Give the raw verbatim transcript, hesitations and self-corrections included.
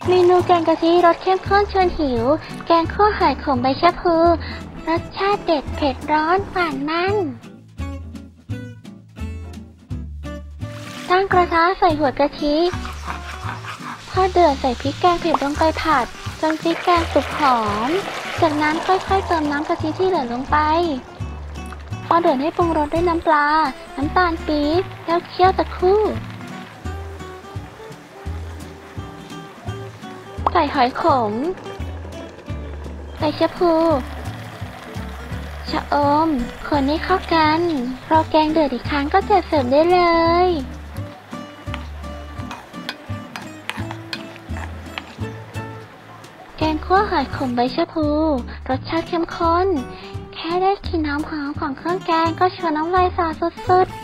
เมนูแกงกะทิรสเข้มข้นชวนหิวแกงคั่วหอยขมใบชะพลูรสชาติเด็ดเผ็ดร้อนหวานมันตั้งกระทะใส่หัวกะทิพอเดือดใส่พริกแกงเผ็ดลงไปผัดจนพริกแกงสุกหอมจากนั้นค่อยๆเติมน้ำกะทิที่เหลือลงไปพอเดือดให้ปรุงรสด้วยน้ำปลาน้ำตาลปี๊บแล้วเคี่ยวตะครู่ใส่หอยขมใส่ชะพลูชะอมคนให้เข้ากันรอแกงเดือดอีกครั้งก็จะเสิร์ฟได้เลยแกงคั่วหอยขมใบชะพลูรสชาติเข้มข้นแค่ได้กลิ่นหอมๆของเครื่องแกงก็ชวนน้ำลายสอสุดๆ